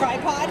tripod.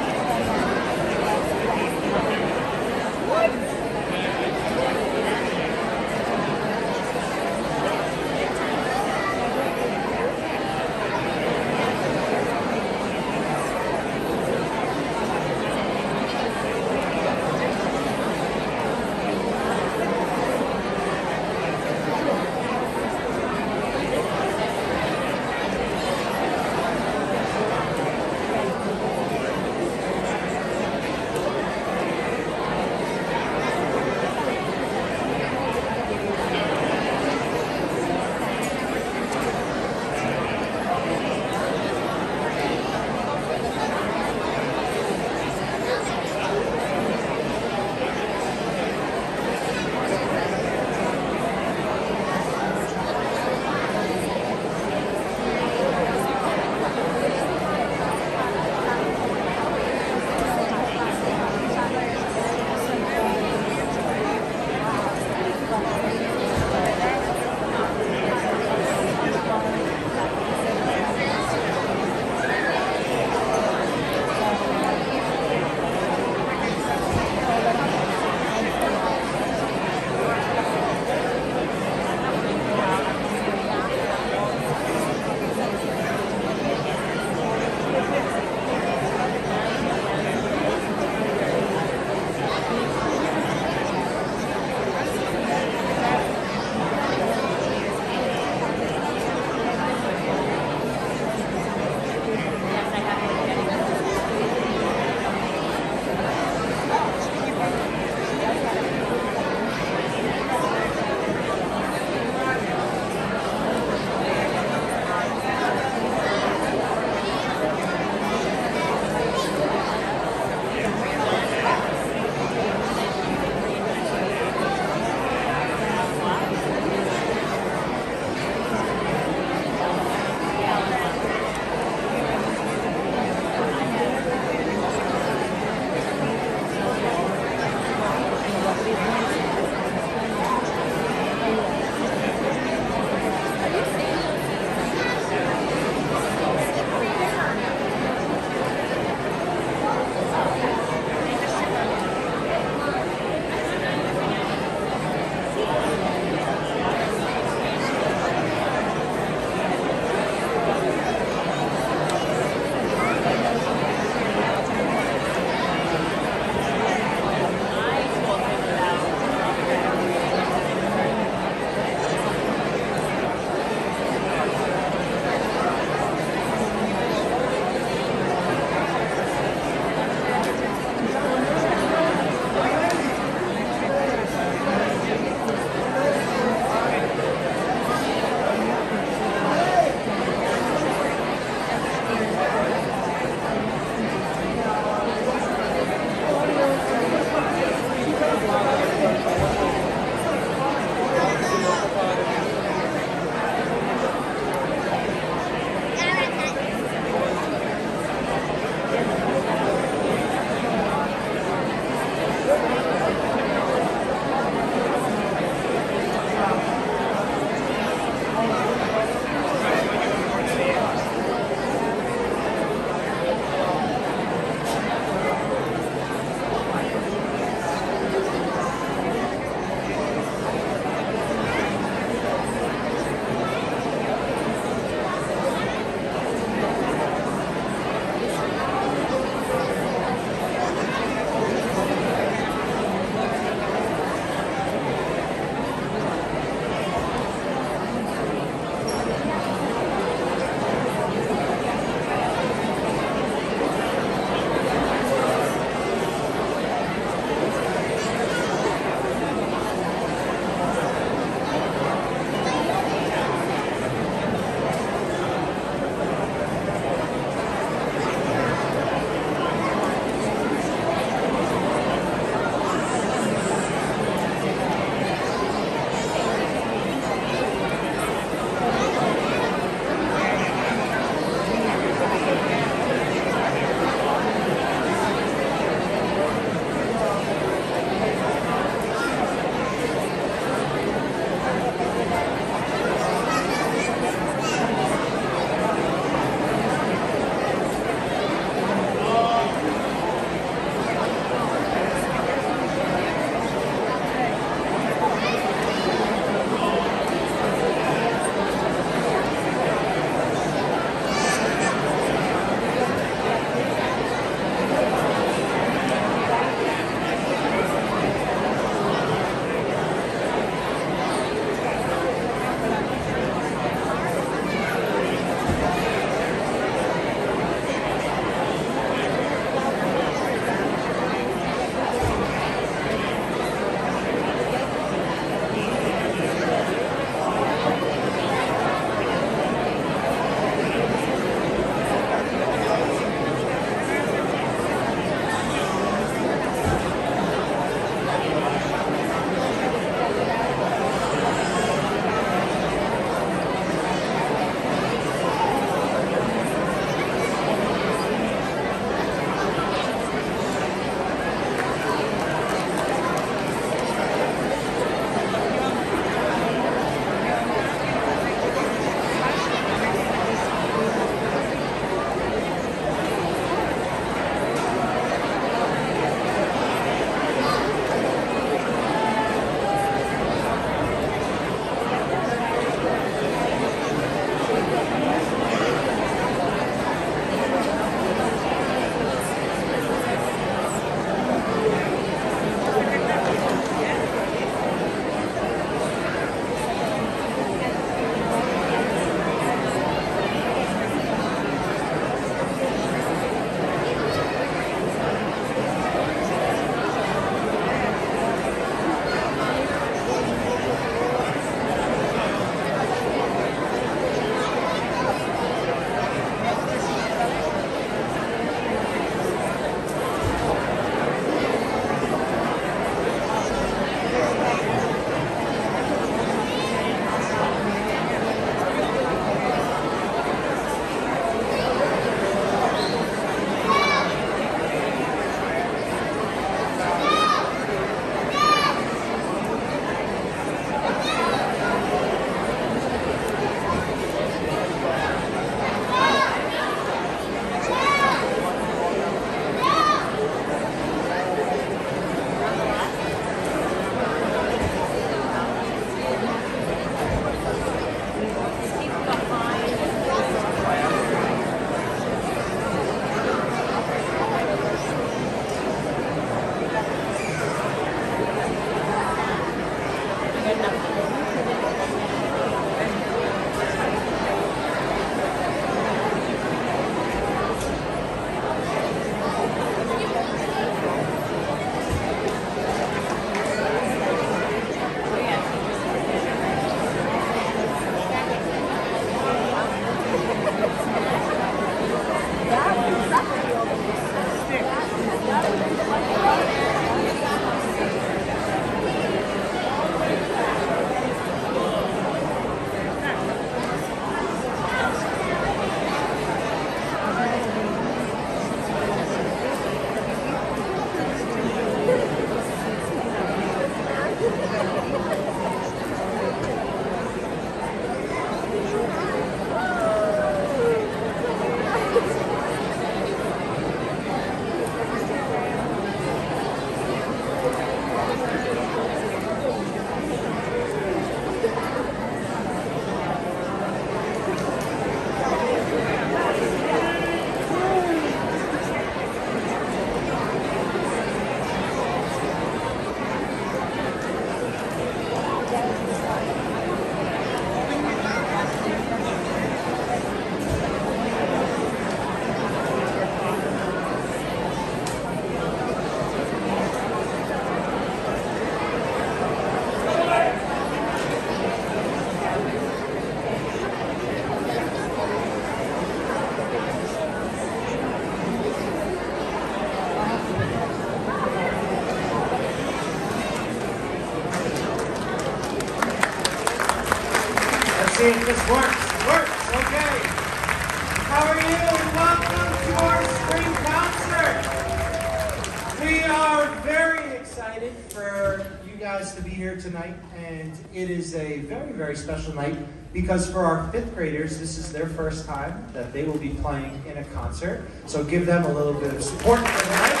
Works, okay. How are you? Welcome to our spring concert. We are very excited for you guys to be here tonight, and it is a very, very special night because for our 5th graders, this is their first time that they will be playing in a concert. So give them a little bit of support for the night.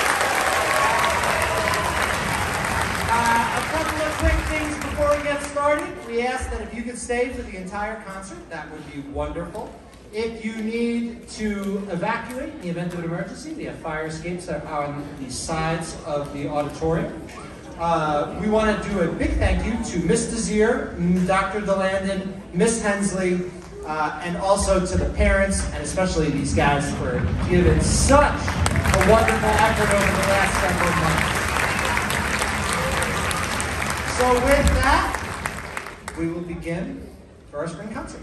A couple of quick things before we get started. We ask that if you could stay for the entire concert, that would be wonderful. If you need to evacuate in the event of an emergency, we have fire escapes that are on the sides of the auditorium. We want to do a big thank you to Ms. Desir, Dr. DeLandon, Ms. Hensley, and also to the parents, and especially these guys for giving such a wonderful effort over the last several months. So with that, we will begin for our spring concert.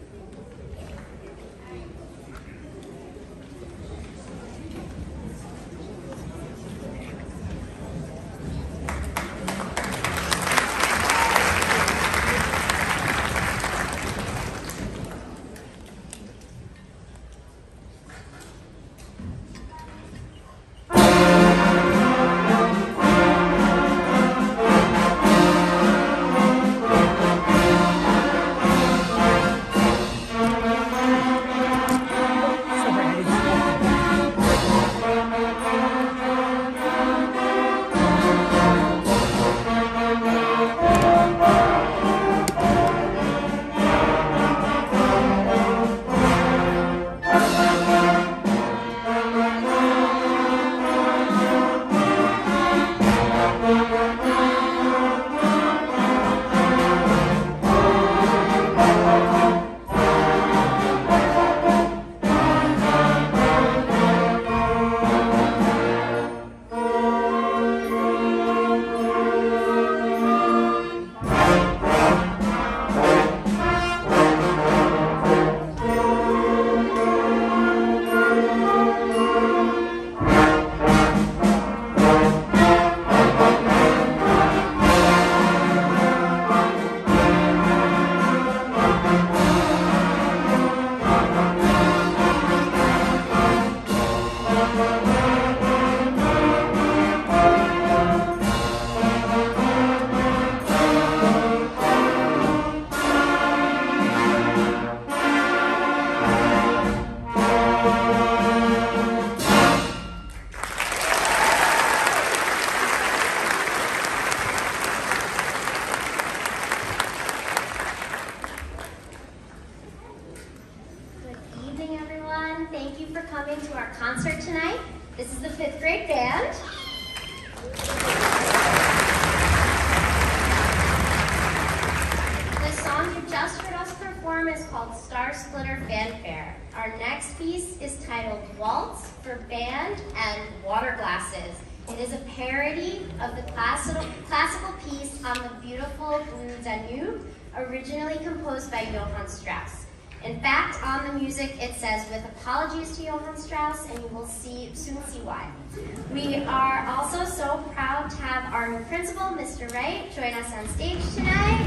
Originally composed by Johann Strauss. In fact, on the music it says, with apologies to Johann Strauss, and you will soon see why. We are also so proud to have our new principal, Mr. Wright, join us on stage tonight.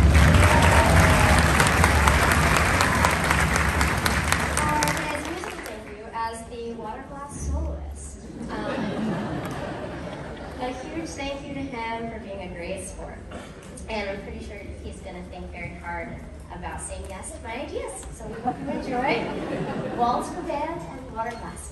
His musical debut as the water glass soloist. A huge thank you to him for being a great sport. And I'm pretty sure he's going to think very hard about saying yes to my ideas. So we hope you enjoy Waltz for Band and Water Glasses.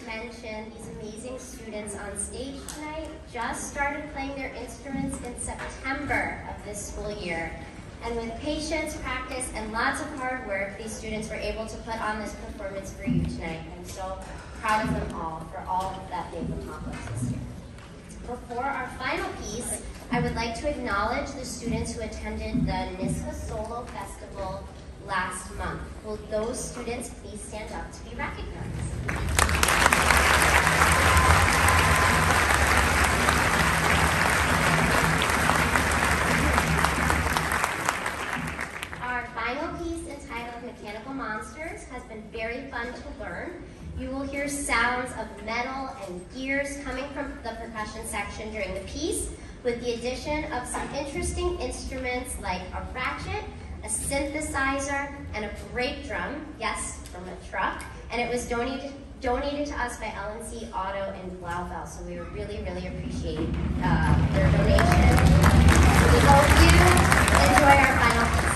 mention these amazing students on stage tonight just started playing their instruments in September of this school year. And with patience, practice, and lots of hard work, these students were able to put on this performance for you tonight. I'm so proud of them all for all that they've accomplished this year. Before our final piece, I would like to acknowledge the students who attended the NISCA Solo Festival last month. Will those students please stand up to be recognized? Our final piece, entitled Mechanical Monsters, has been very fun to learn. You will hear sounds of metal and gears coming from the percussion section during the piece, with the addition of some interesting instruments like a ratchet, a synthesizer, and a brake drum, yes, from a truck, and it was donated to us by LNC Auto in Blauvelt, so we really, really appreciate their donation. We hope you enjoy our final piece.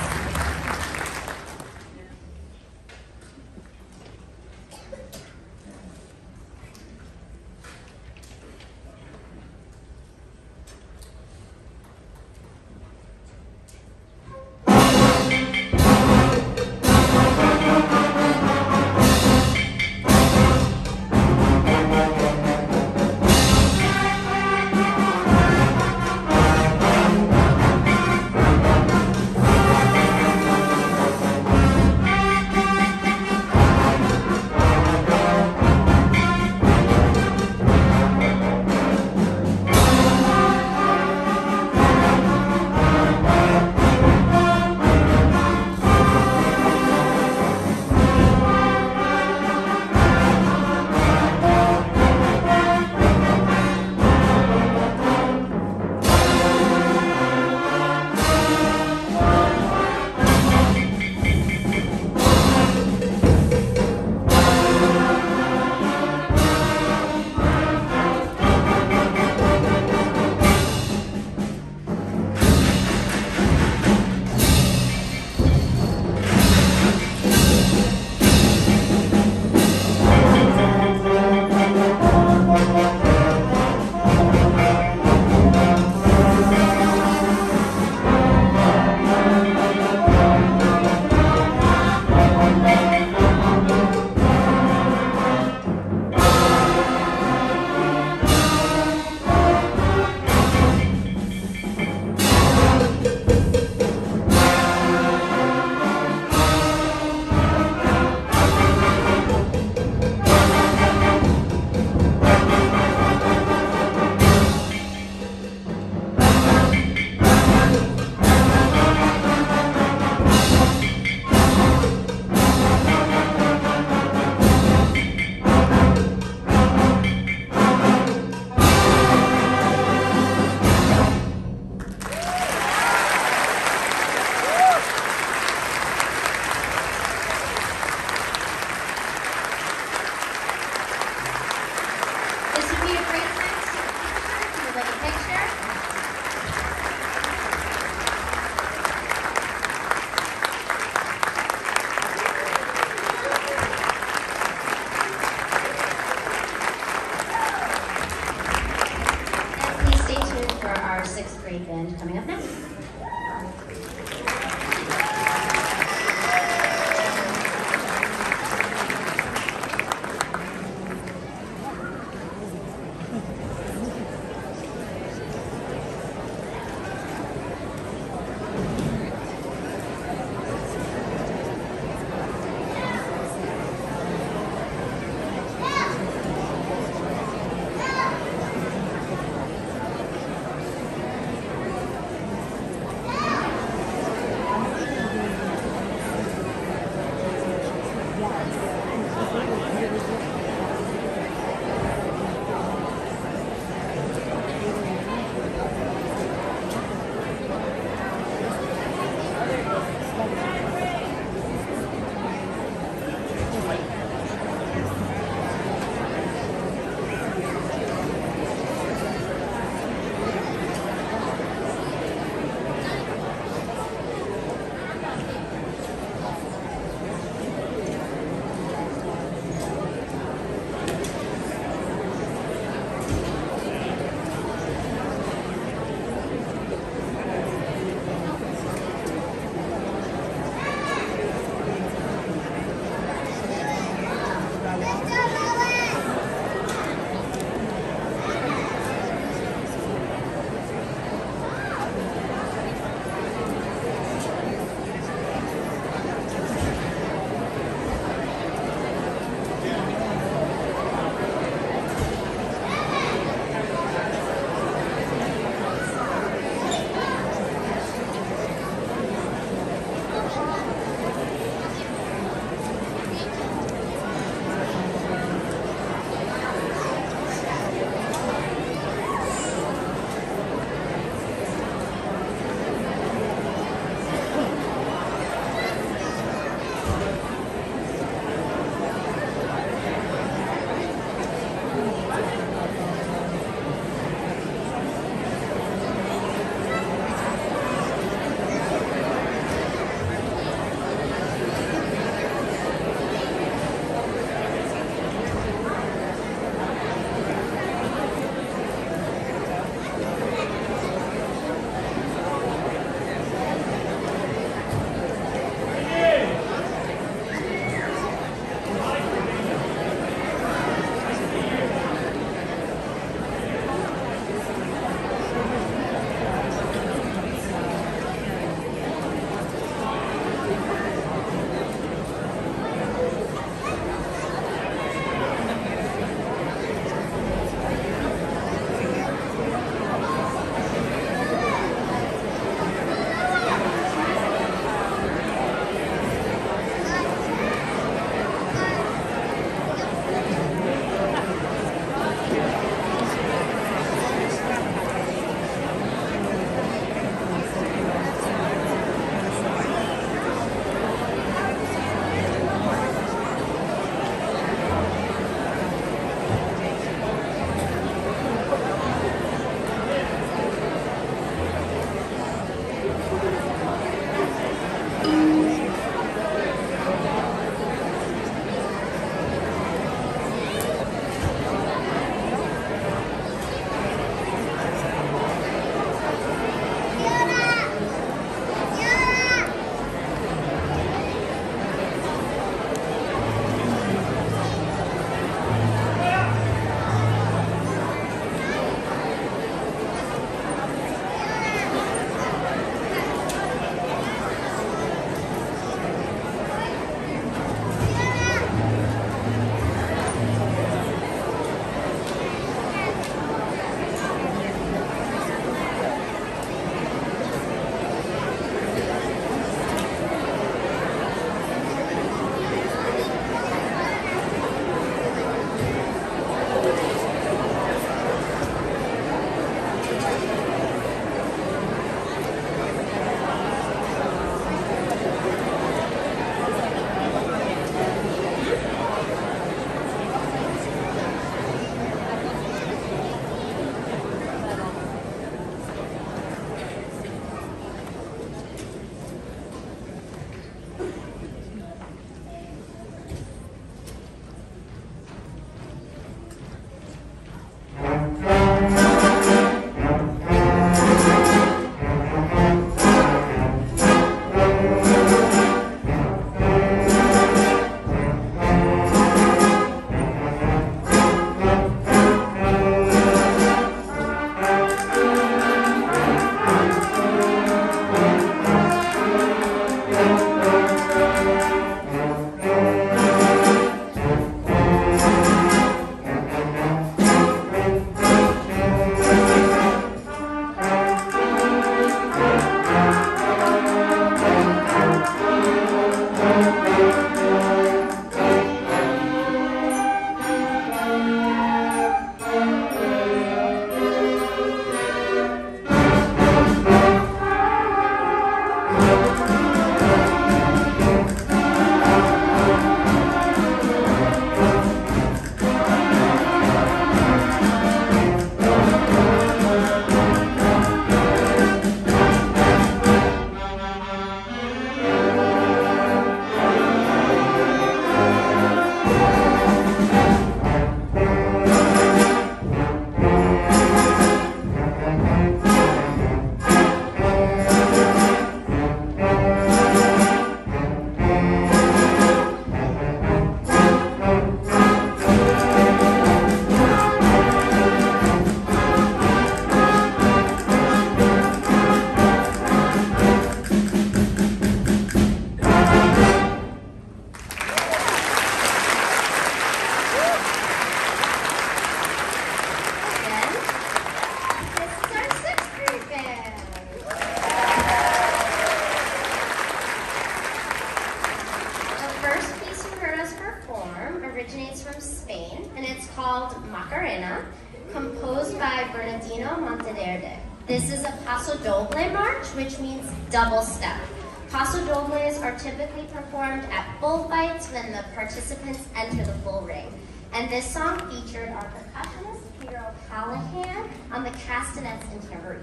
originates from Spain, and it's called Macarena, composed by Bernardino Monteverde. This is a paso doble march, which means double step. Paso dobles are typically performed at bullfights when the participants enter the bull ring. And this song featured our percussionist, Peter O'Callahan, on the castanets and tambourine.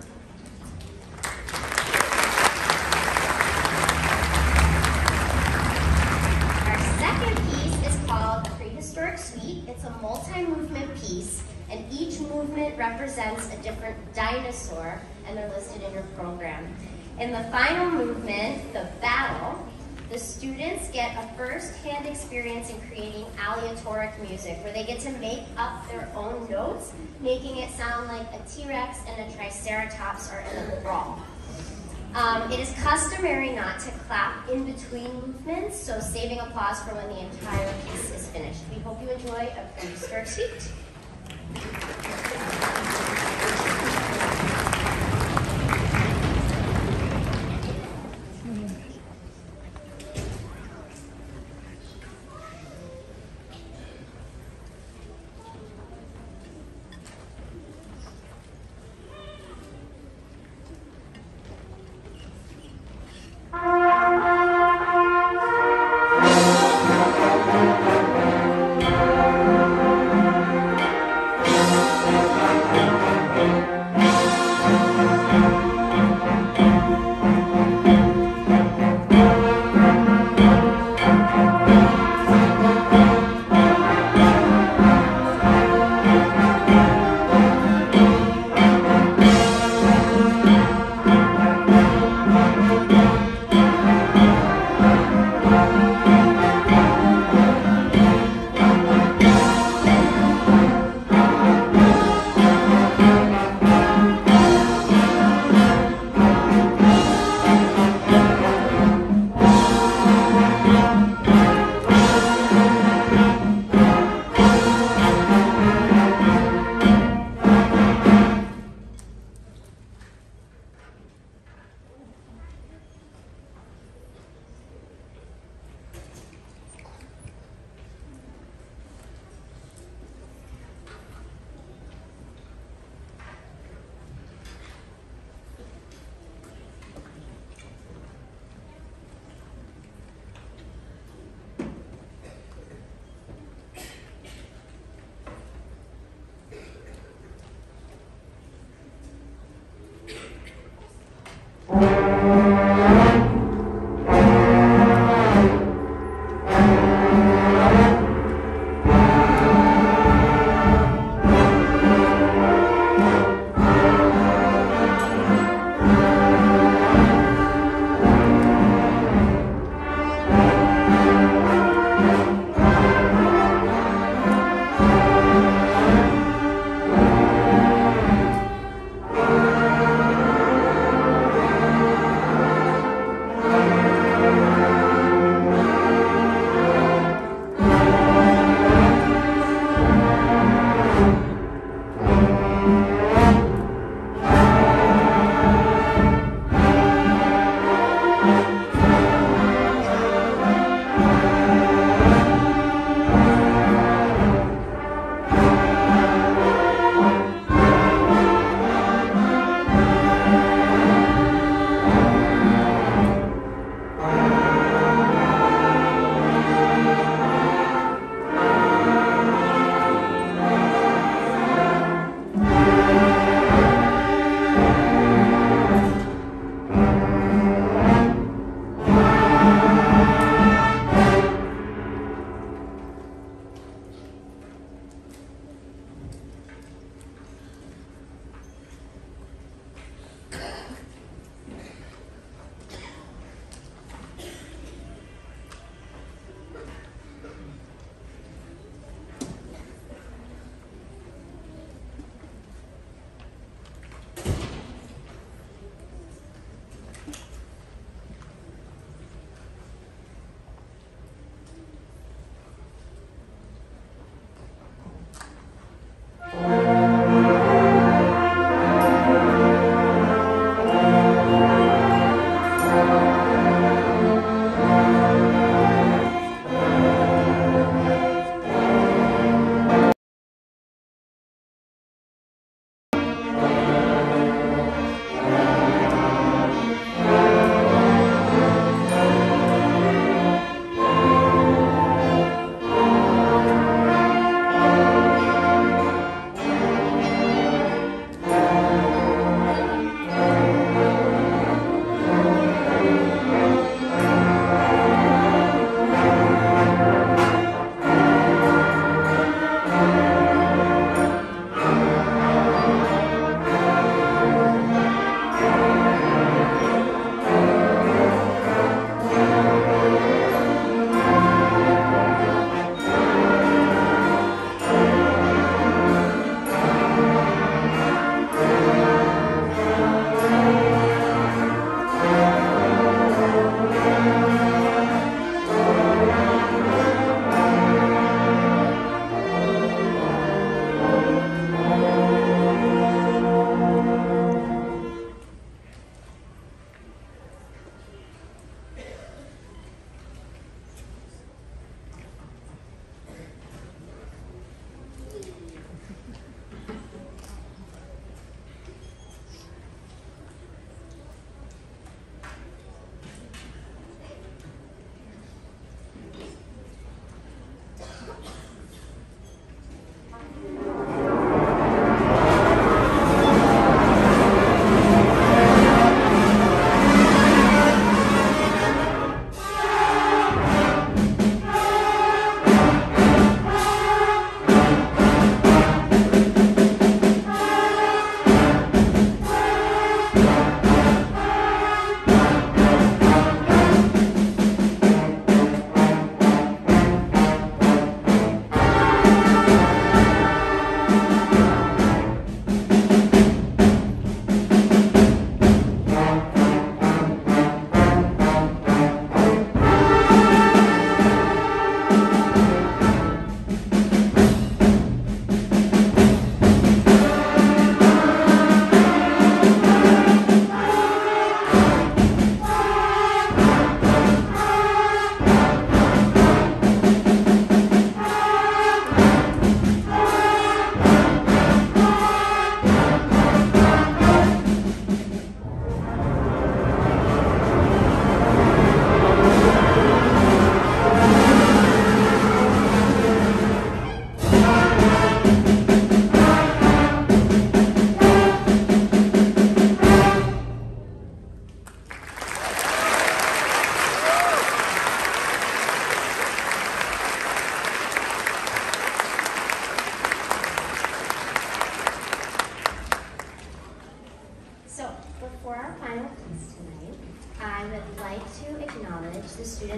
Our second piece is called a Prehistoric Suite. It's a multi-movement piece, and each movement represents a different dinosaur, and they're listed in your program. In the final movement, the battle, the students get a first-hand experience in creating aleatoric music, where they get to make up their own notes, making it sound like a T-Rex and a Triceratops are in a brawl. It is customary not to clap in between movements, so saving applause for when the entire piece is finished. We hope you enjoy a prehistoric suite.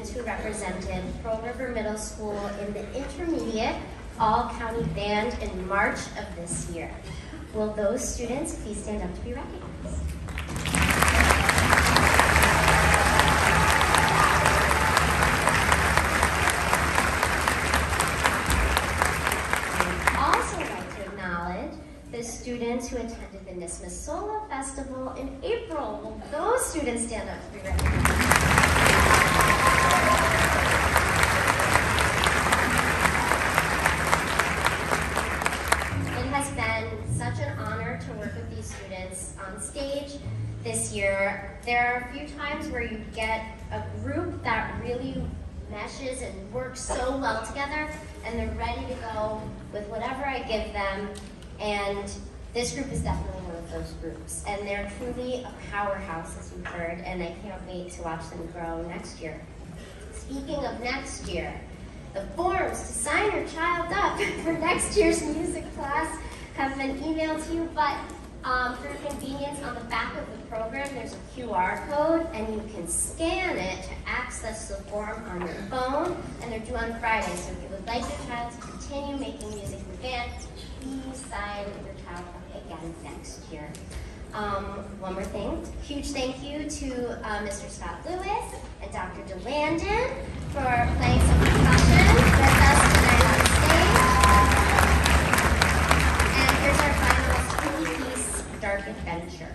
students who represented Pearl River Middle School in the intermediate all-county band in March of this year. Will those students please stand up to be recognized? I'd also like to acknowledge the students who attended the Nisma Solo Festival in April. Will those students stand up to be recognized? It has been such an honor to work with these students on stage this year. There are a few times where you get a group that really meshes and works so well together, and they're ready to go with whatever I give them. And this group is definitely one of those groups. And they're truly a powerhouse, as you've heard, and I can't wait to watch them grow next year. Speaking of next year, the forms to sign your child up for next year's music class have been emailed to you, but for convenience, on the back of the program, there's a QR code, and you can scan it to access the form on your phone, and they're due on Friday. So if you would like your child to continue making music in the band, please sign your child up again next year. One more thing, huge thank you to Mr. Scott Lewis and Dr. DeLandon for playing some percussion with us tonight on stage. And here's our final spooky piece, Dark Adventure.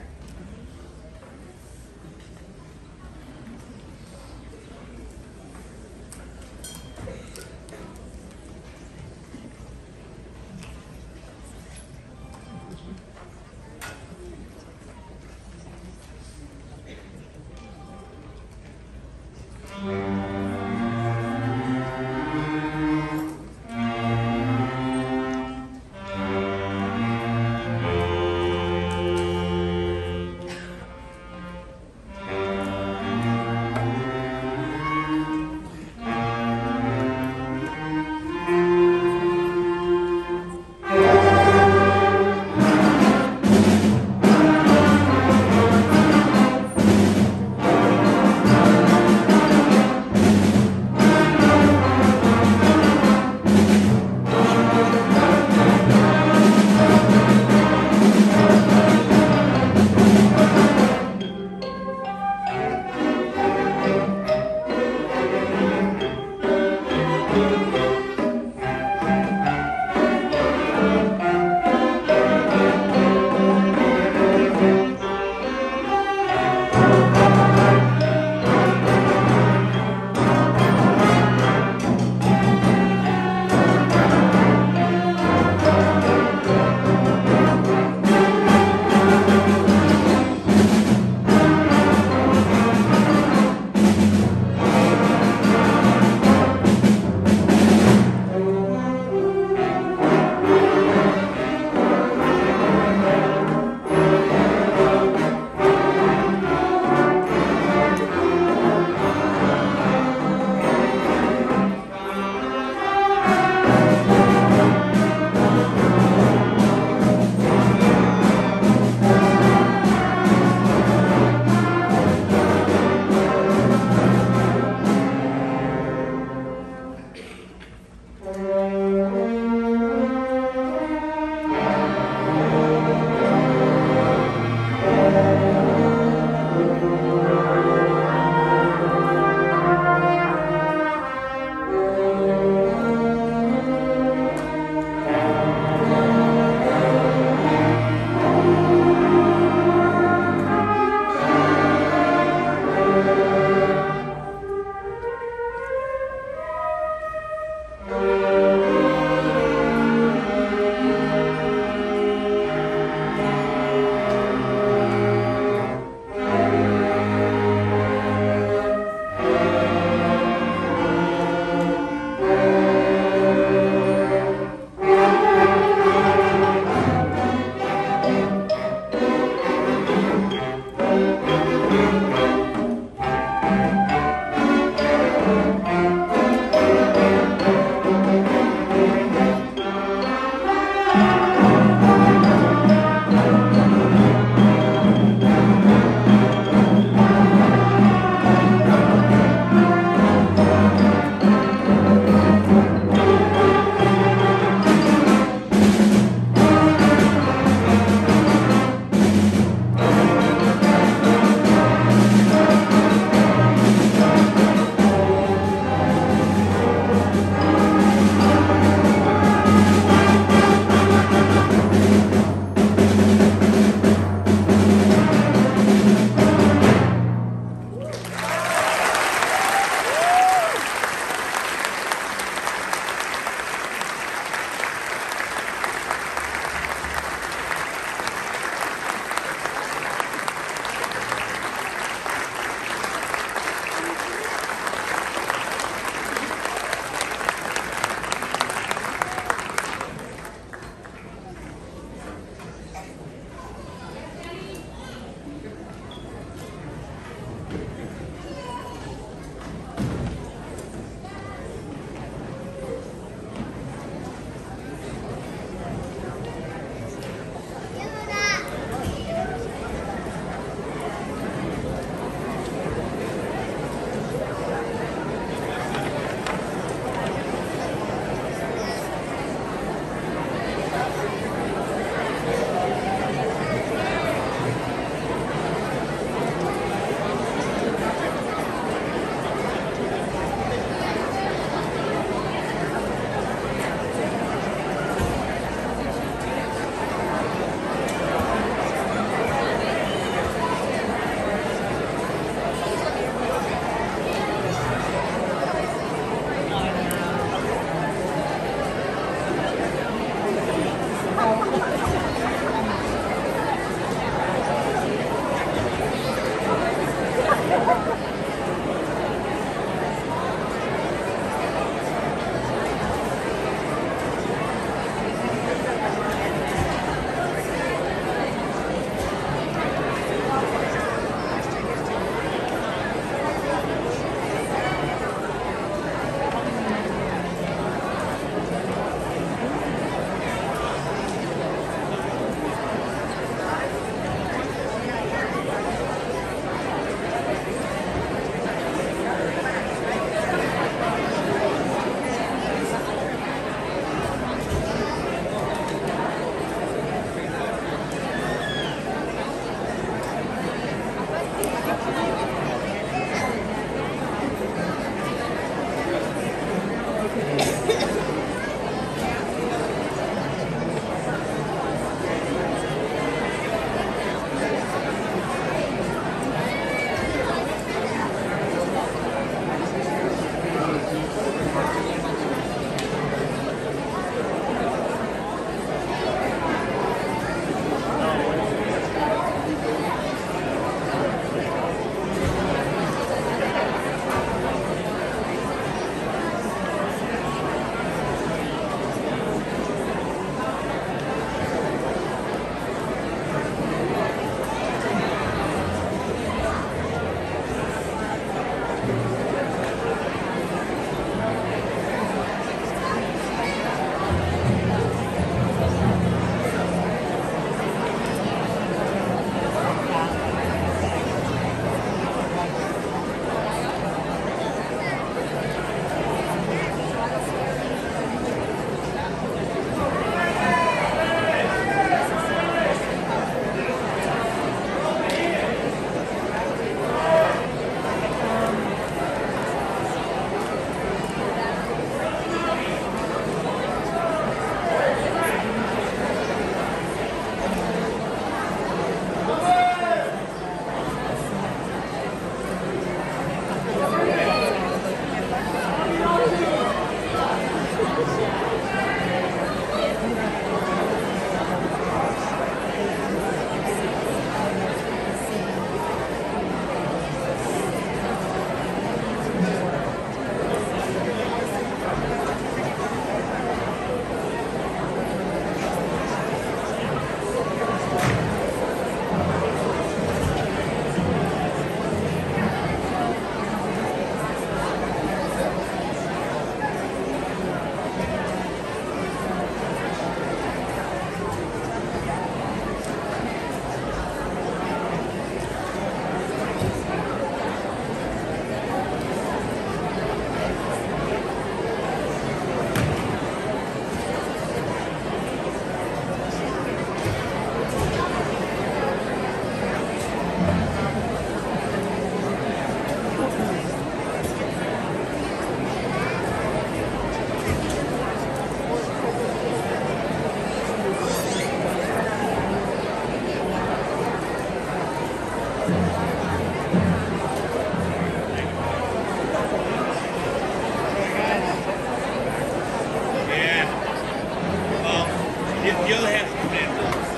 The other half is dead.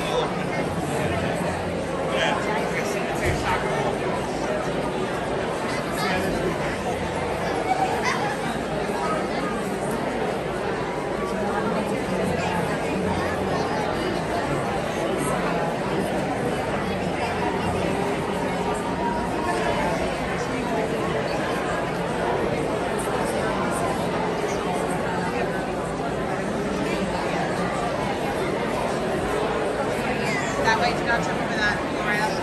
That way, do not jump over that. Go right up.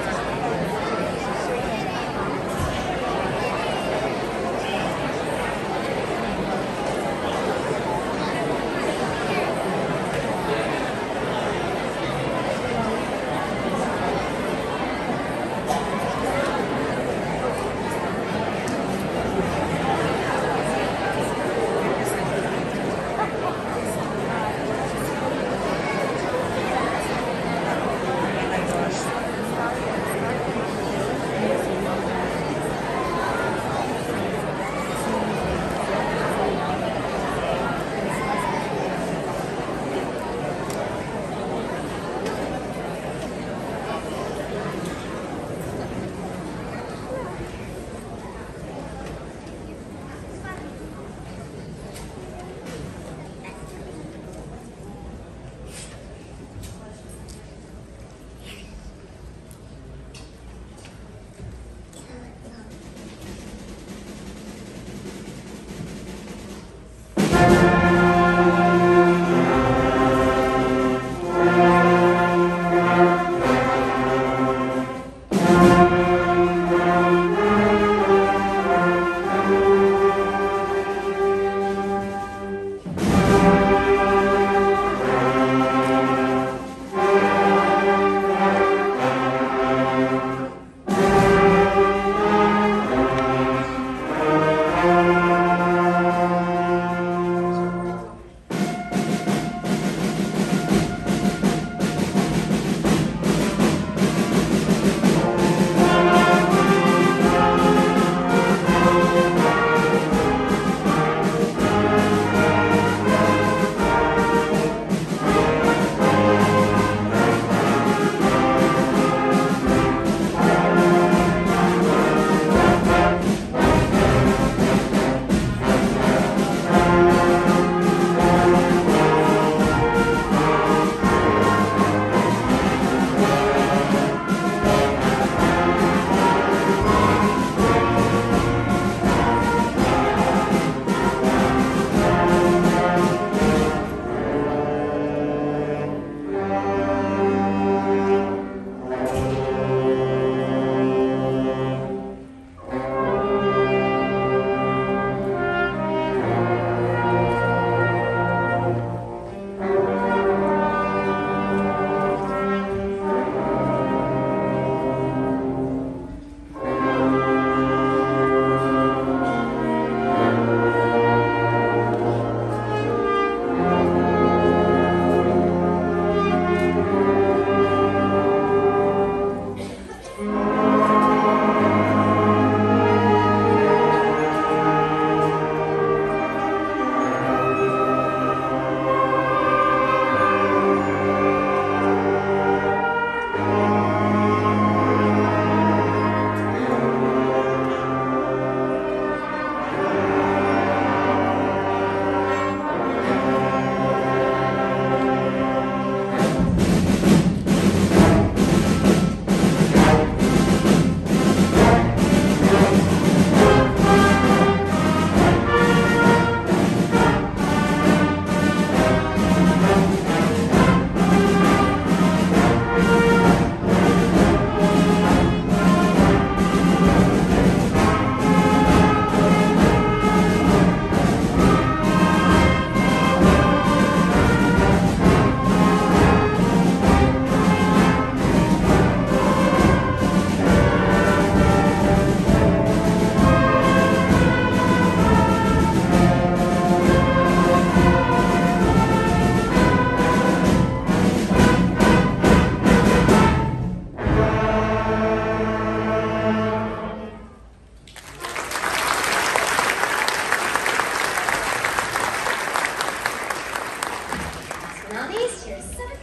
Now these, here's 7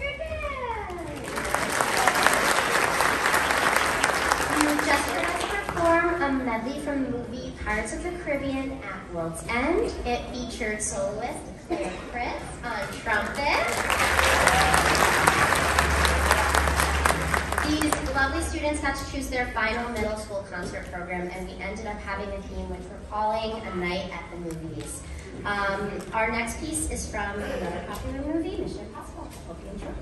medley from the movie Pirates of the Caribbean at World's End. It featured soloist Claire Chris on trumpet. These lovely students got to choose their final middle school concert program, and we ended up having a theme which we're calling A Night at the Movies. Our next piece is from another popular movie, Mission Impossible. Hope you enjoy.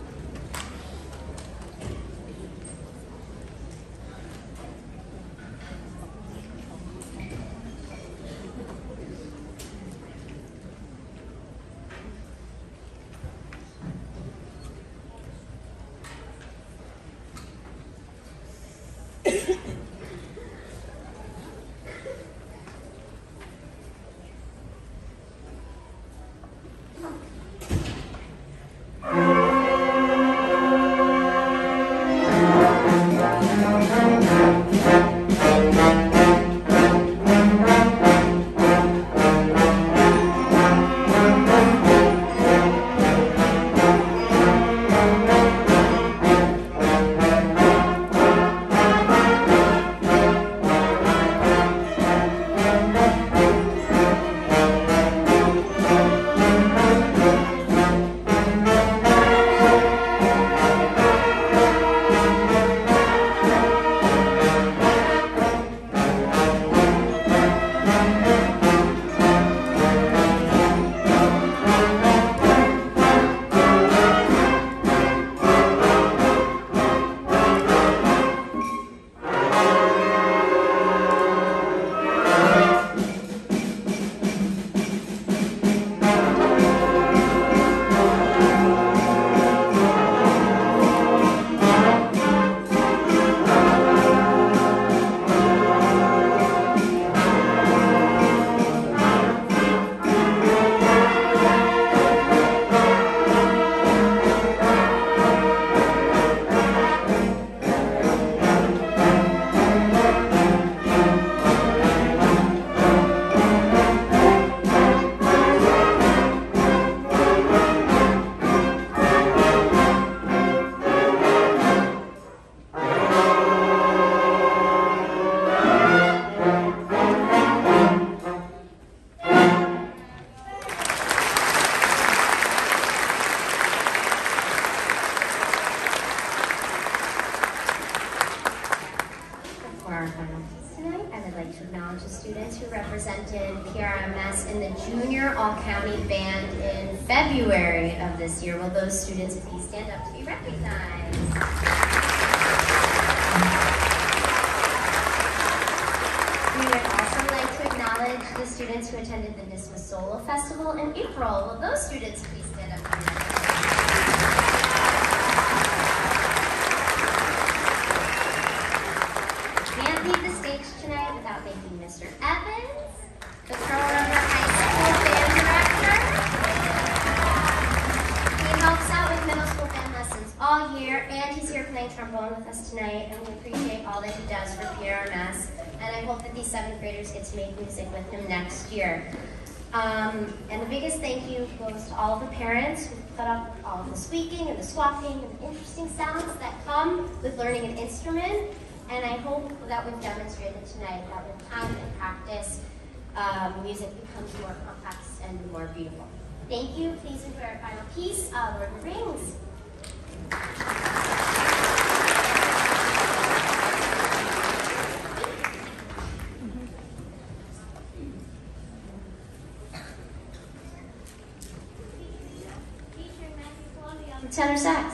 Students who represented PRMS in the Junior All-County Band in February of this year. Will those students please stand up to be recognized? We would also like to acknowledge the students who attended the NISMA Solo Festival in April. Will those students please stand up to be recognized? Can't leave the stage tonight without thanking Mr. Evans, the Pearl River High School band director. He helps out with middle school band lessons all year, and he's here playing trombone with us tonight, and we appreciate all that he does for PRMS, and I hope that these 7th graders get to make music with him next year. And the biggest thank you goes to all of the parents who put up with all of the squeaking and the squawking and the interesting sounds that come with learning an instrument. And I hope that we've demonstrated tonight that with time and practice, music becomes more complex and more beautiful. Thank you. Please enjoy our final piece, Lord of the Rings. Featuring Matthew Columbia on the tenor sax.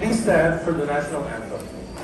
Please stand for the national anthem.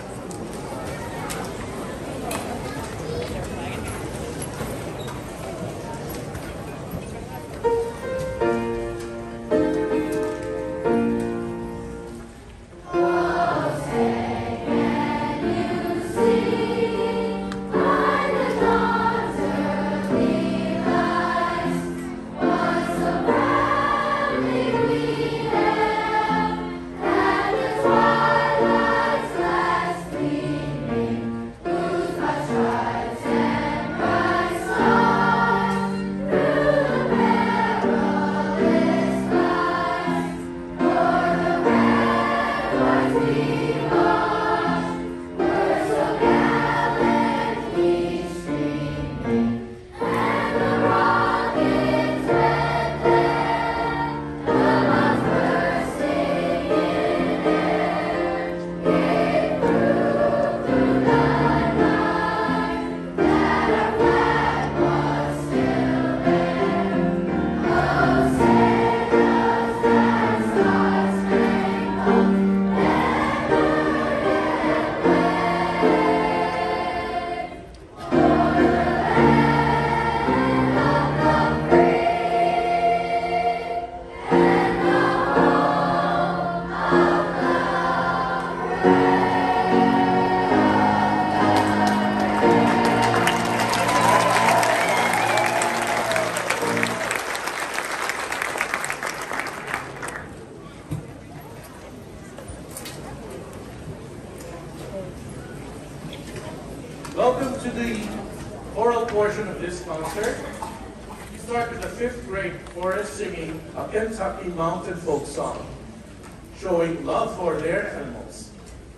Welcome to the oral portion of this concert. We start with the 5th grade chorus singing a Kentucky mountain folk song, showing love for their animals.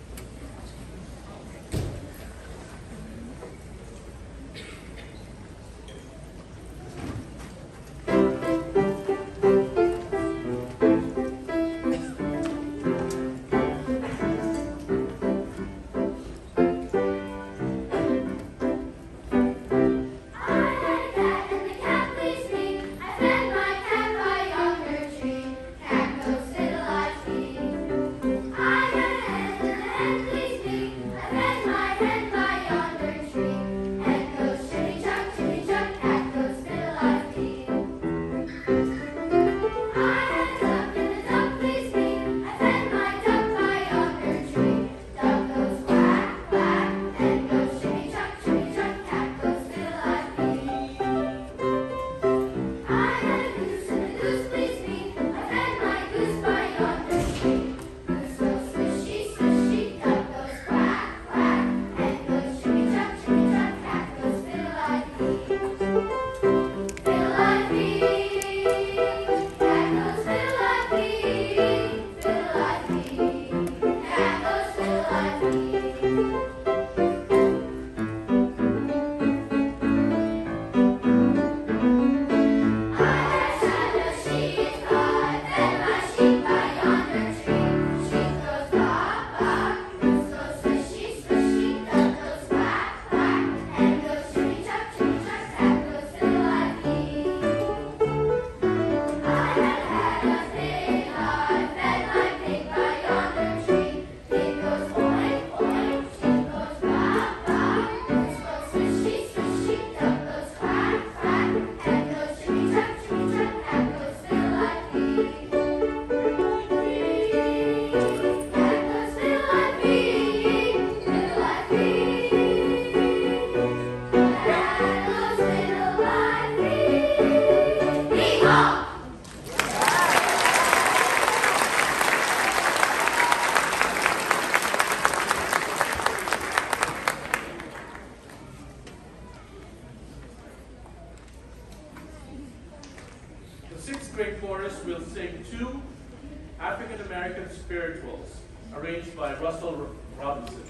The 6th grade chorus will sing 2 African American spirituals, arranged by Russell Robinson.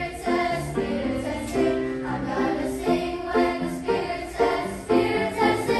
Spirit says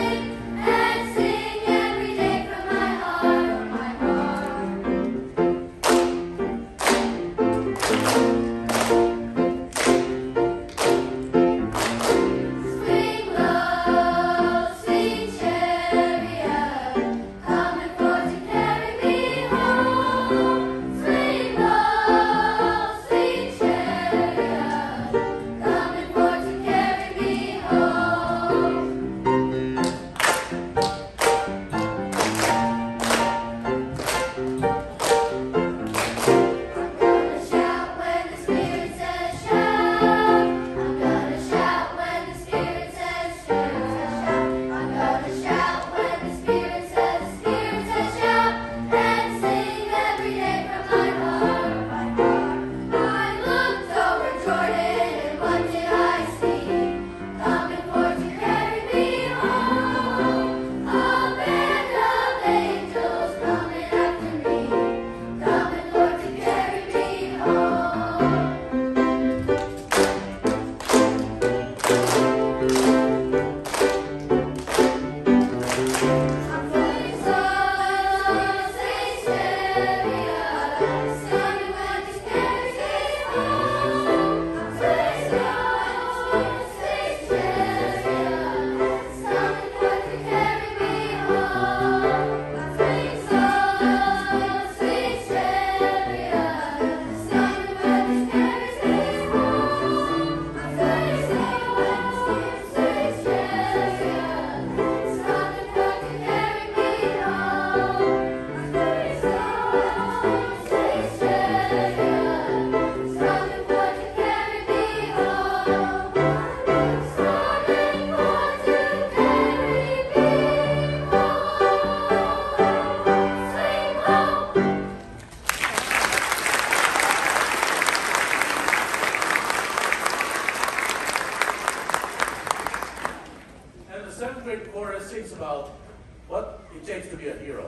fifth grade chorus sings about what it takes to be a hero.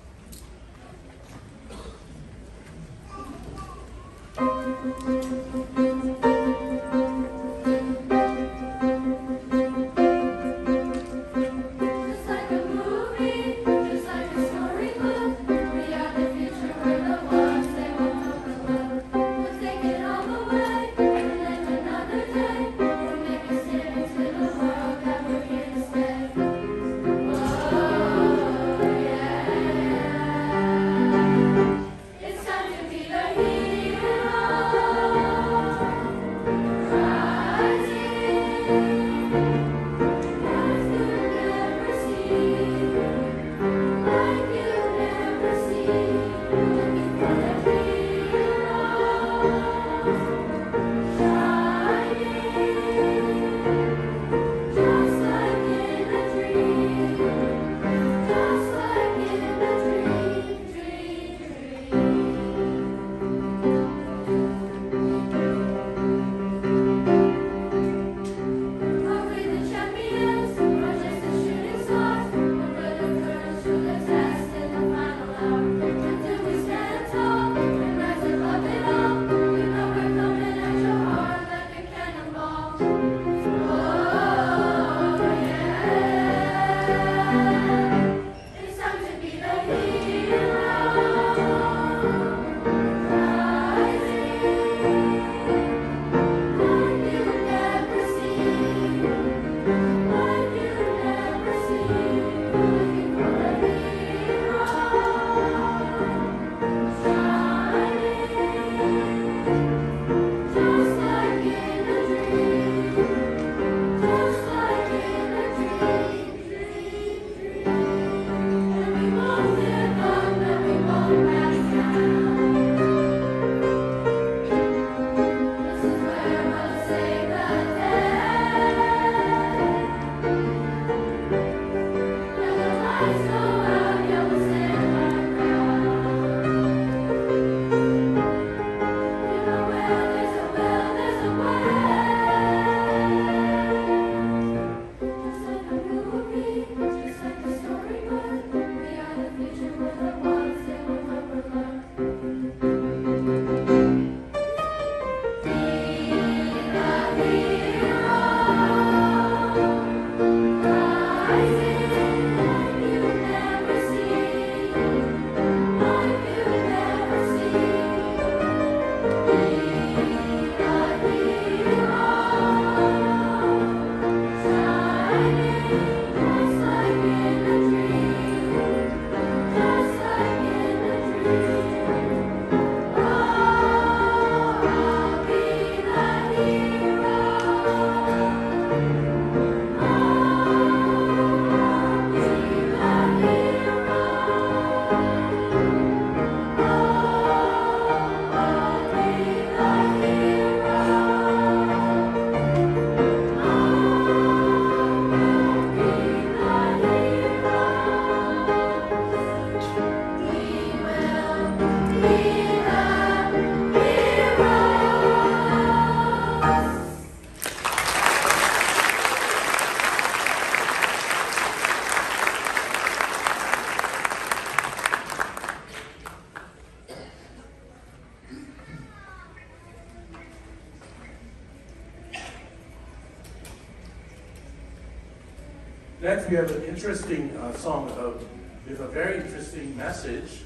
Next, we have an interesting song with a very interesting message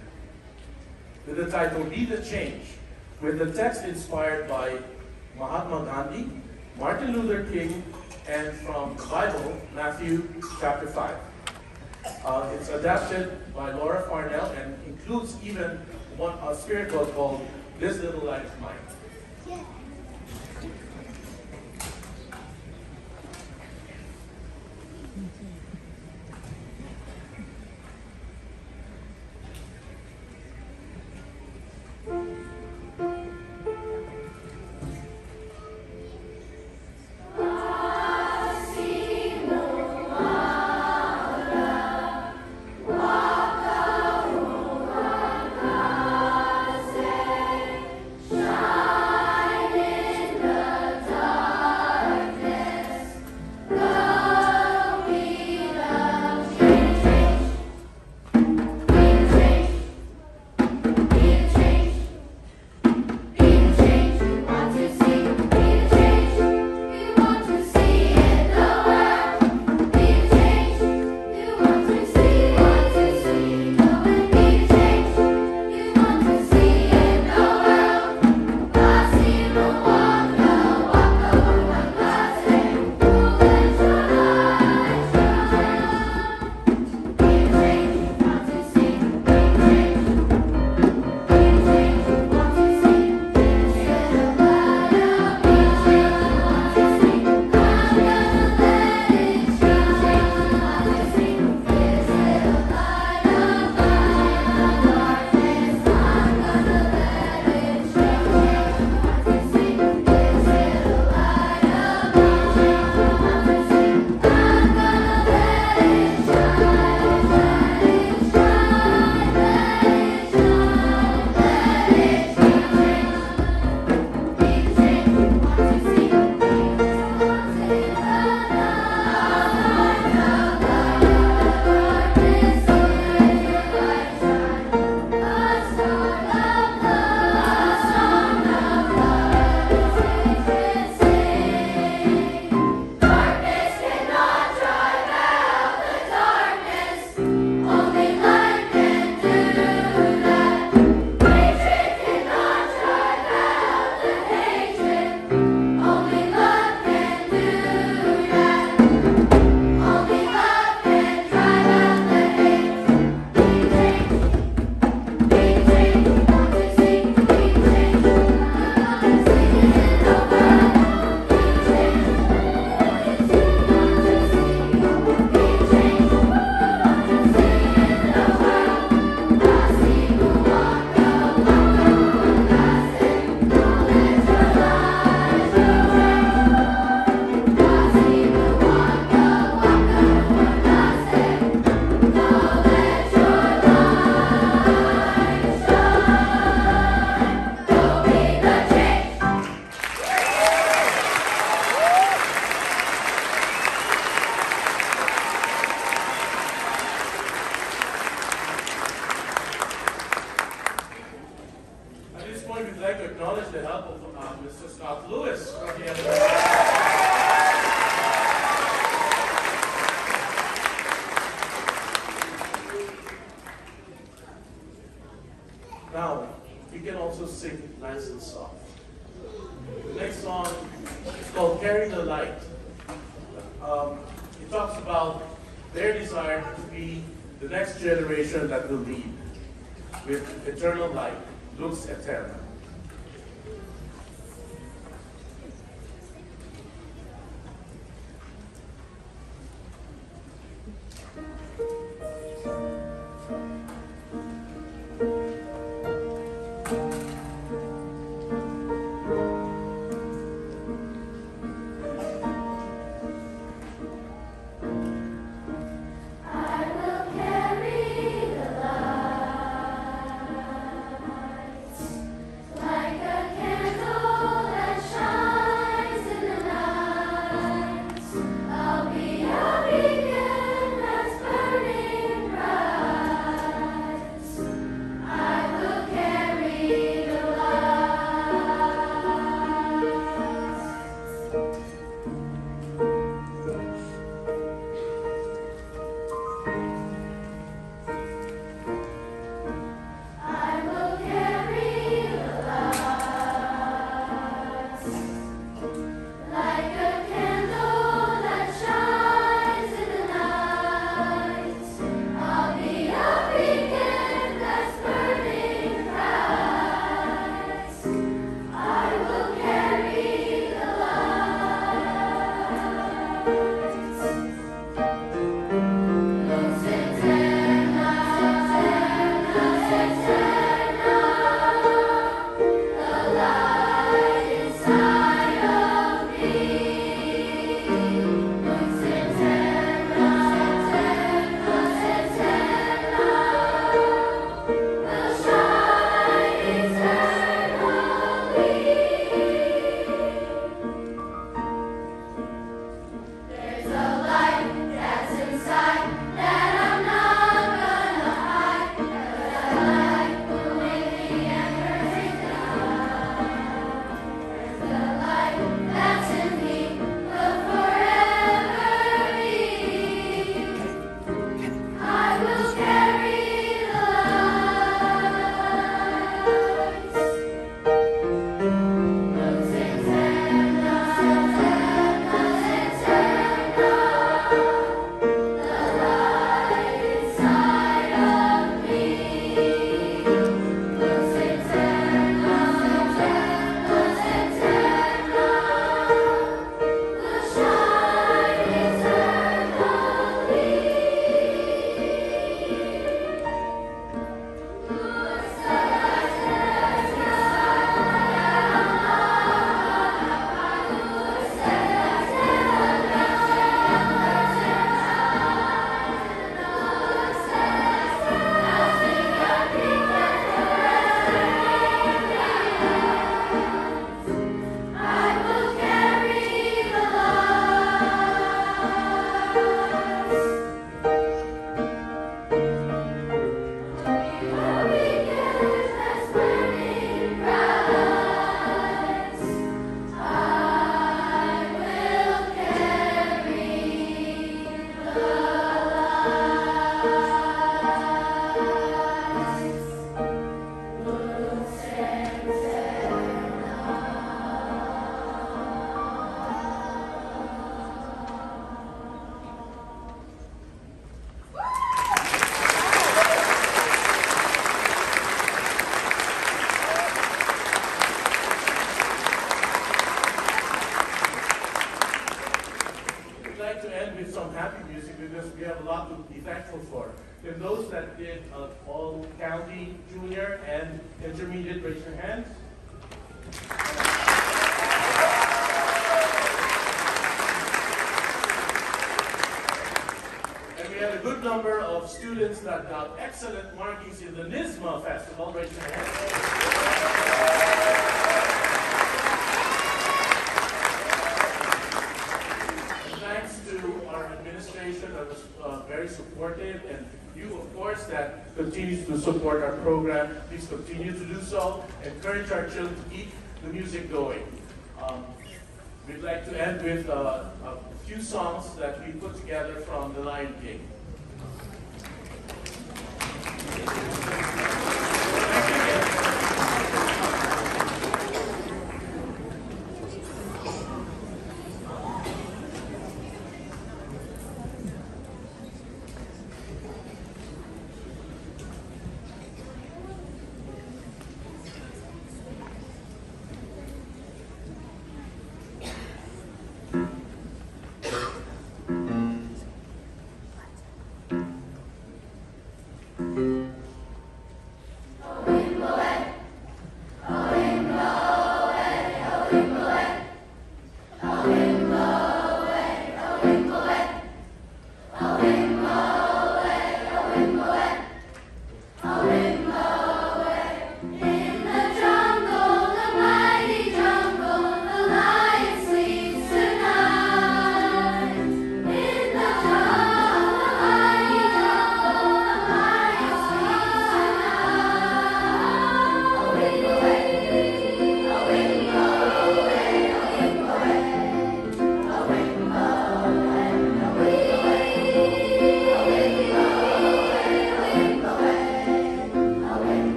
with the title, Be the Change, with the text inspired by Mahatma Gandhi, Martin Luther King, and from the Bible, Matthew chapter 5. It's adapted by Laura Farnell and includes even a spiritual called This Little Light of Mine. Yeah. Shine called Carry the Light. It talks about their desire to be the next generation that will lead with eternal light, lux eterna. And those that did all county, junior, and intermediate, raise your hands. And we had a good number of students that got excellent markings in the NISMA Festival. Raise your hands. That was very supportive, and you, of course, that continues to support our program. Please continue to do so. Encourage our children to keep the music going. We'd like to end with a few songs that we put together from The Lion King.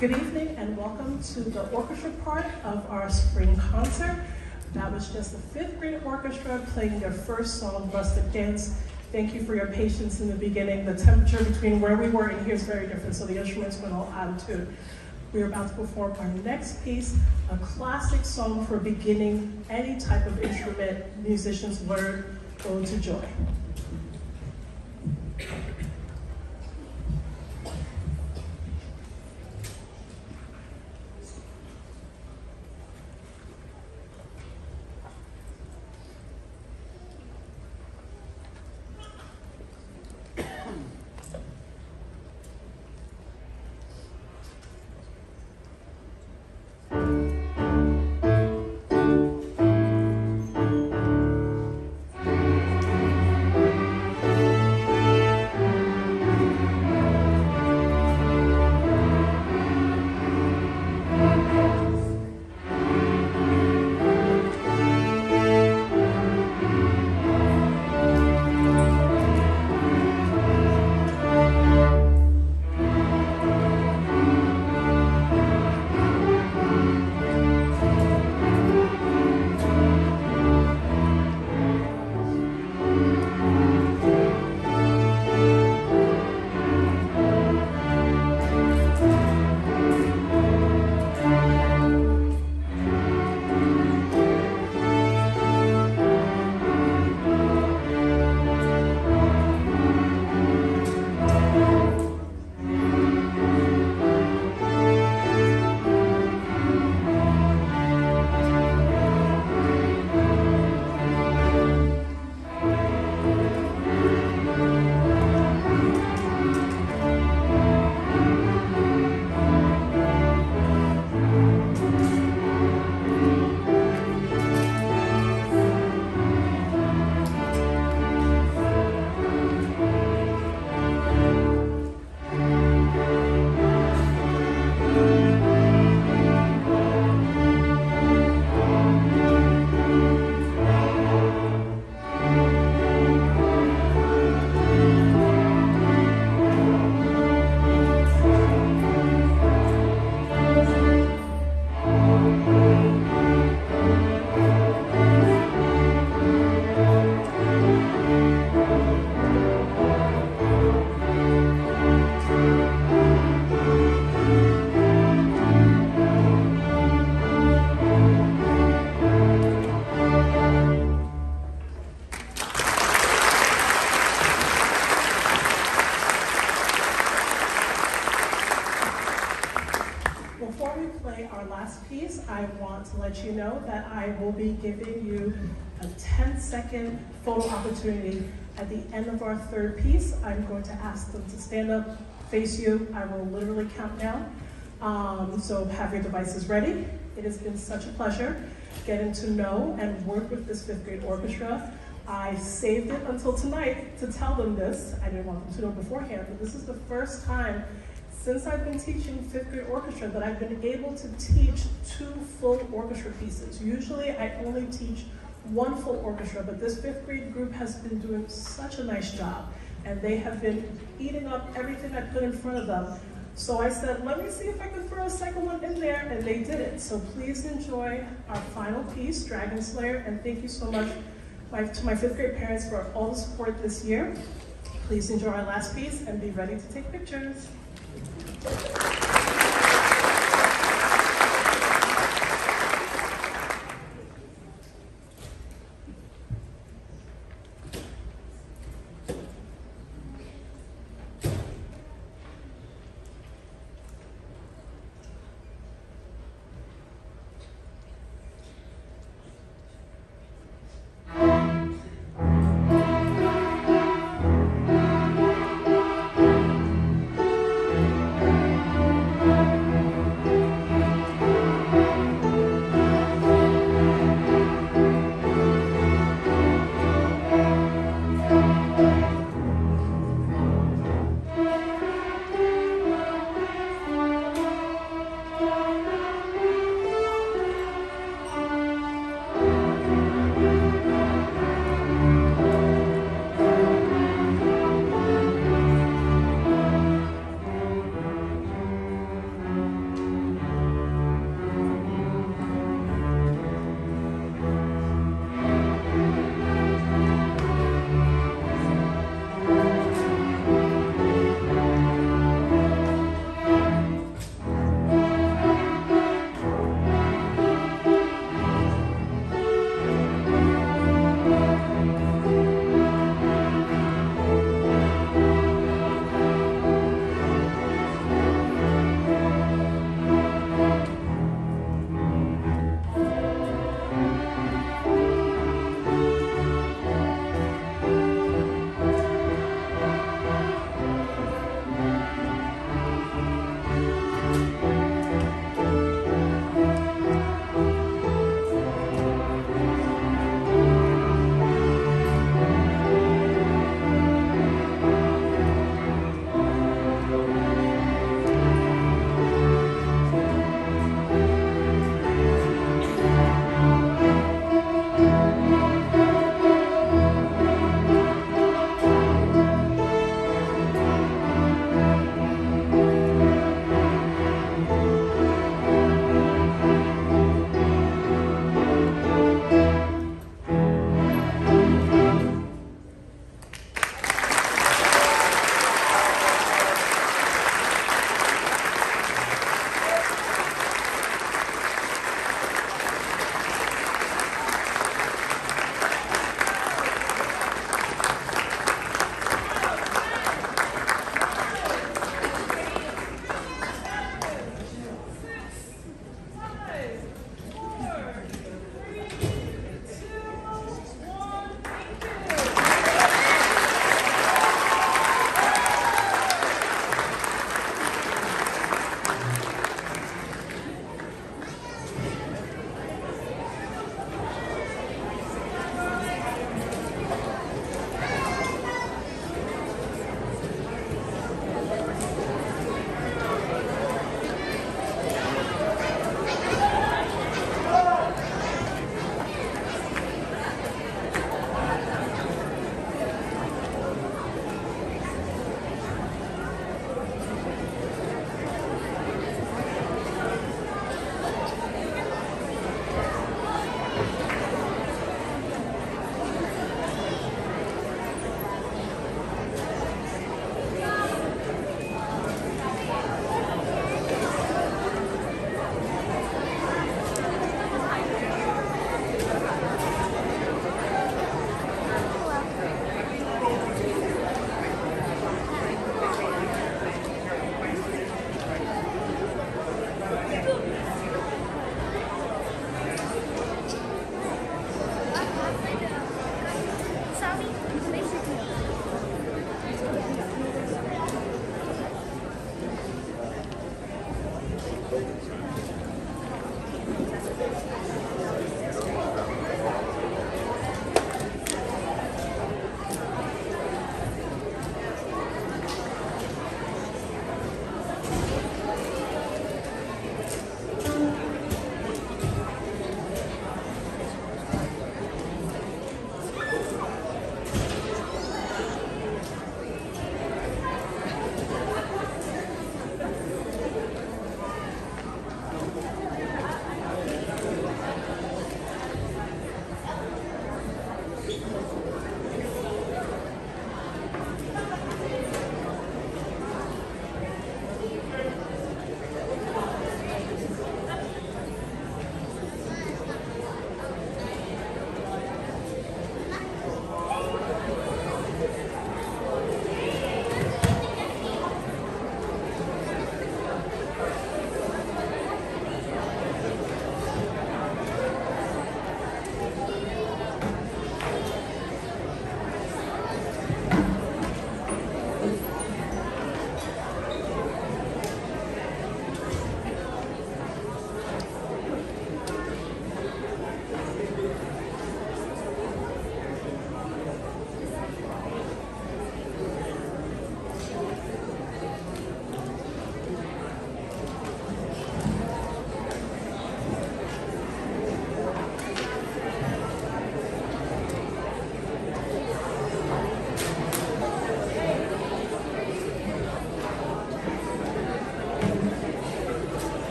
Good evening and welcome to the orchestra part of our spring concert. That was just the 5th grade orchestra playing their first song, Rustic Dance. Thank you for your patience in the beginning. The temperature between where we were and here is very different, so the instruments went all out of tune. We are about to perform our next piece, a classic song for beginning any type of instrument musicians learn, Ode to Joy. You know that I will be giving you a 10-second photo opportunity at the end of our 3rd piece. I'm going to ask them to stand up, face you. I will literally count down. So have your devices ready. It has been such a pleasure getting to know and work with this 5th grade orchestra. I saved it until tonight to tell them this. I didn't want them to know beforehand, but this is the first time since I've been teaching 5th grade orchestra that I've been able to teach 2 full orchestra pieces. Usually I only teach 1 full orchestra, but this 5th grade group has been doing such a nice job, and they have been eating up everything I put in front of them. So I said, let me see if I can throw a second one in there, and they did it. So please enjoy our final piece, Dragon Slayer, and thank you so much to my 5th grade parents for all the support this year. Please enjoy our last piece and be ready to take pictures.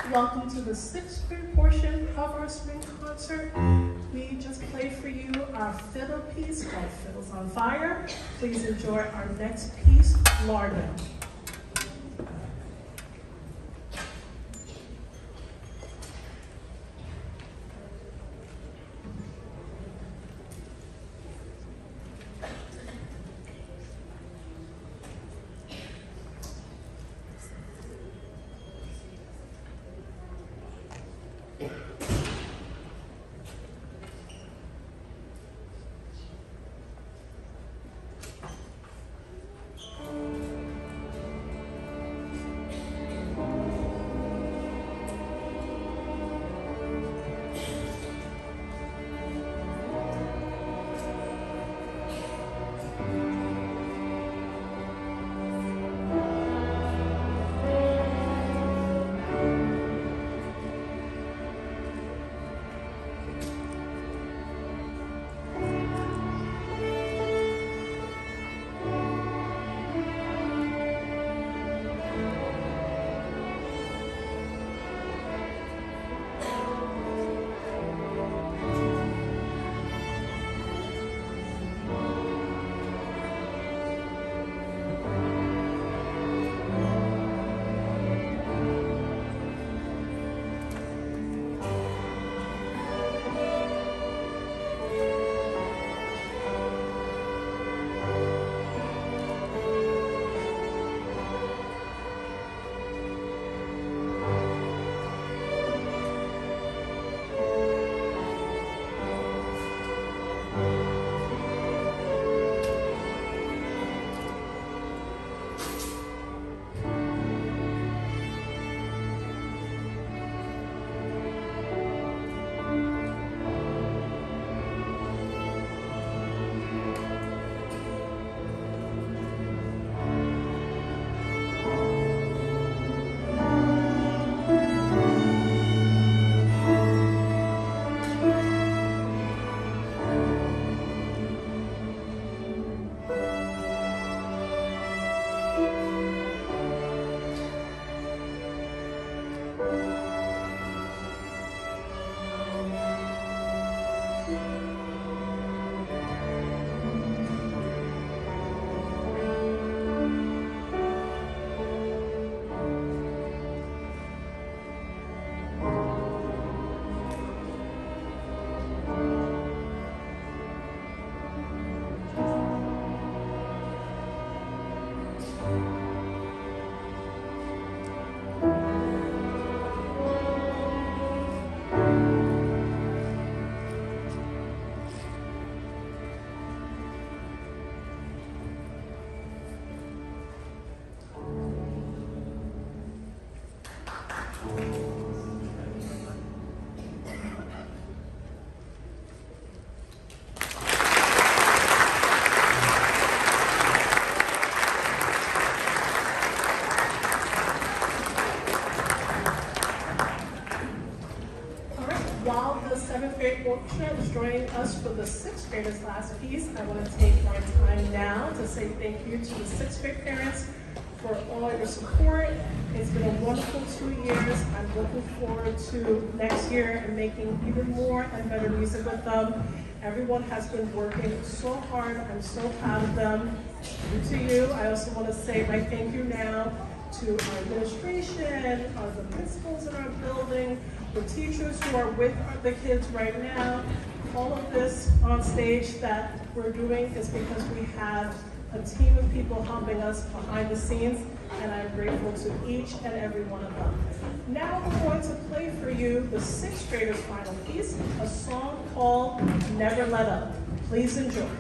Welcome to the sixth grade portion of our spring concert. We just played for you our fiddle piece called Fiddles on Fire. Please enjoy our next piece, Lardo. Orchestra is joining us for the sixth graders' last piece. I want to take my time now to say thank you to the sixth grade parents for all your support. It's been a wonderful 2 years. I'm looking forward to next year and making even more and better music with them. Everyone has been working so hard. I'm so proud of them. To you, I also want to say my thank you now to our administration, the principals in our building, the teachers who are with the kids right now. All of this on stage that we're doing is because we have a team of people helping us behind the scenes, and I'm grateful to each and every one of them. Now we're going to play for you the sixth graders' final piece, a song called Never Let Up. Please enjoy.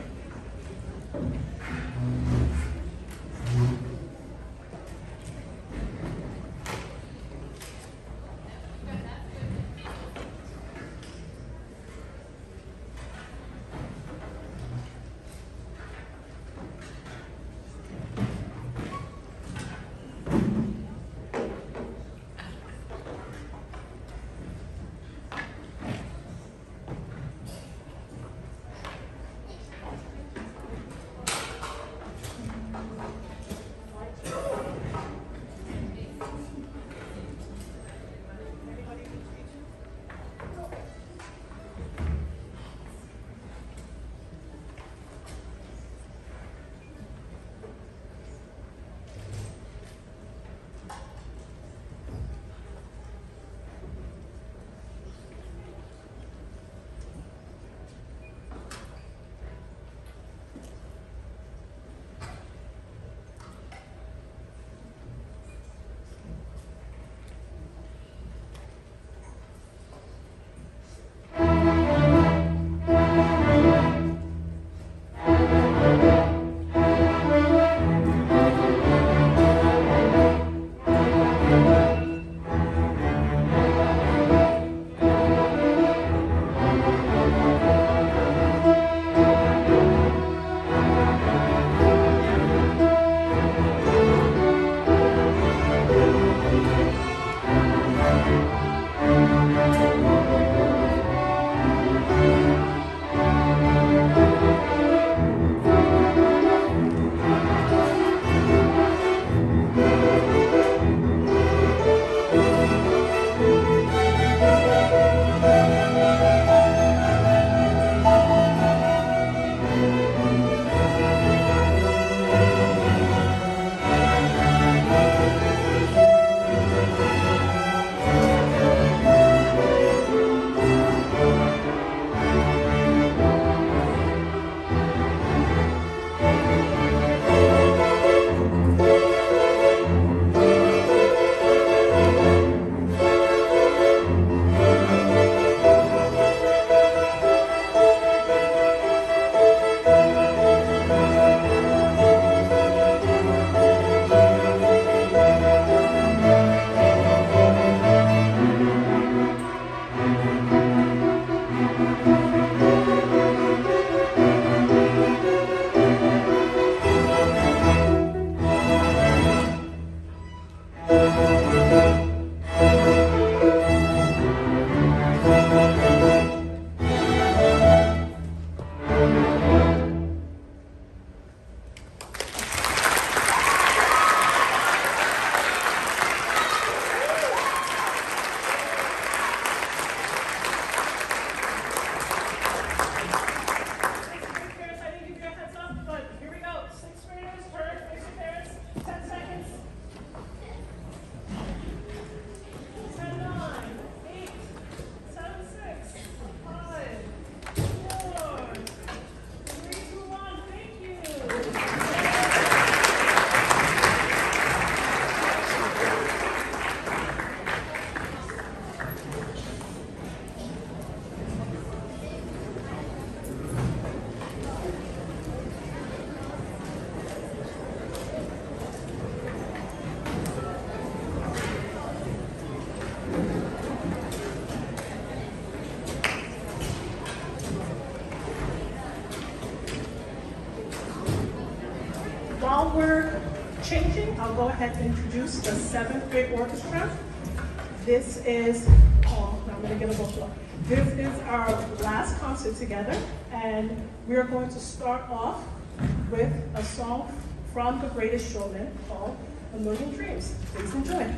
go ahead and introduce the 7th grade orchestra. This is, oh, now I'm gonna get a book one. This is our last concert together, and we are going to start off with a song from The Greatest Showman called A Million Dreams. Please enjoy.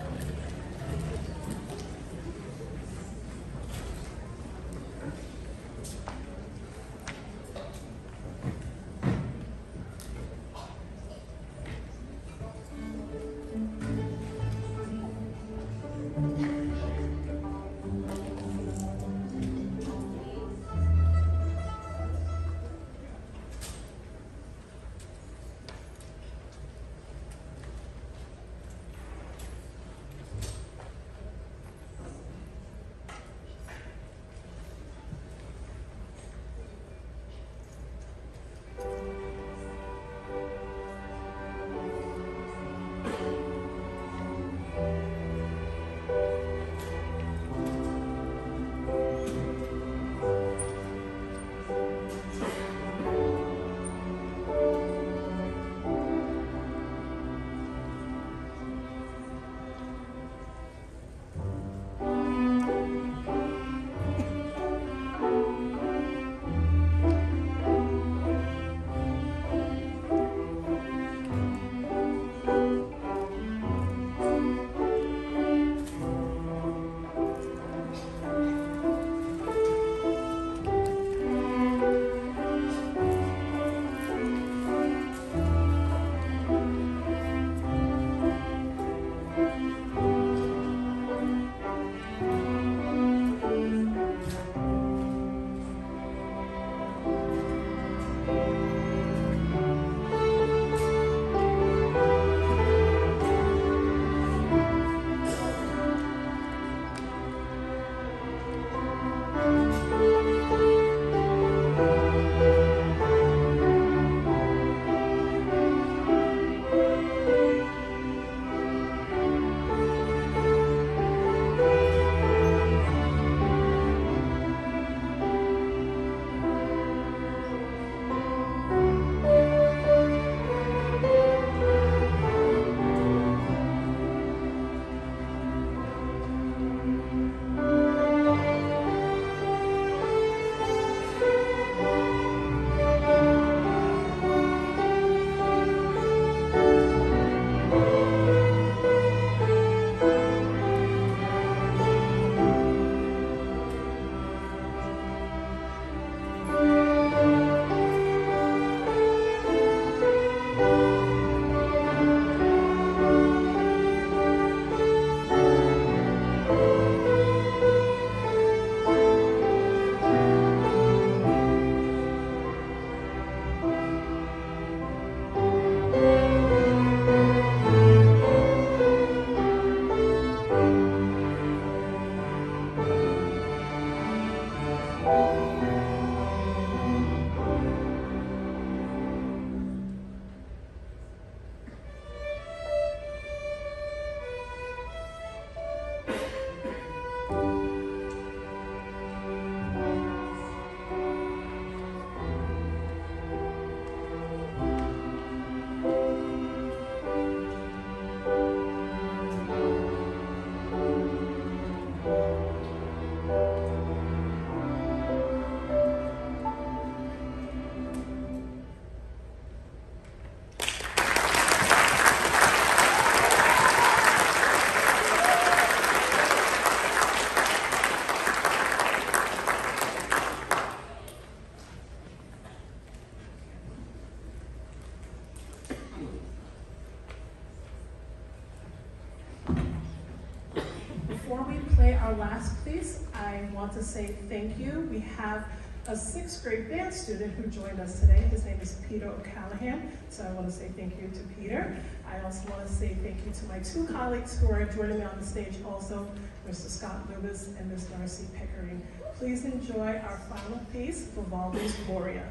our last piece, I want to say thank you. We have a 6th grade band student who joined us today. His name is Peter O'Callahan, so I want to say thank you to Peter. I also want to say thank you to my 2 colleagues who are joining me on the stage also, Mr. Scott Lewis and Ms. Darcy Pickering. Please enjoy our final piece, Vivaldi's Gloria.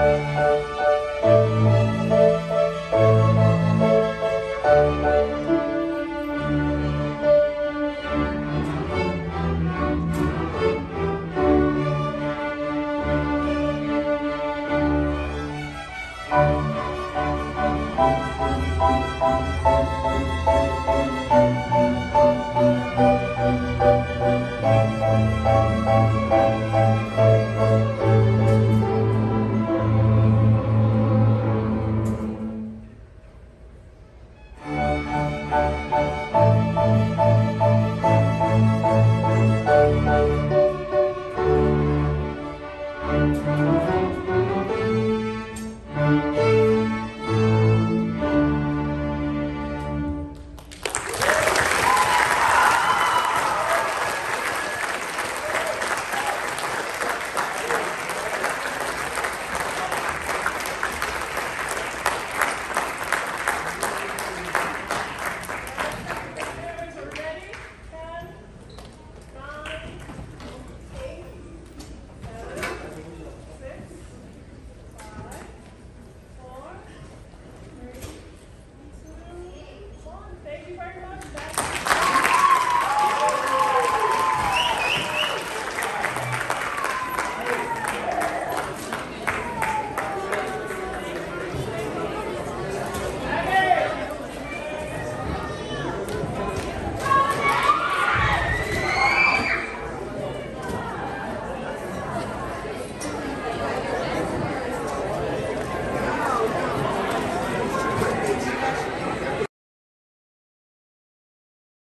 Thank you.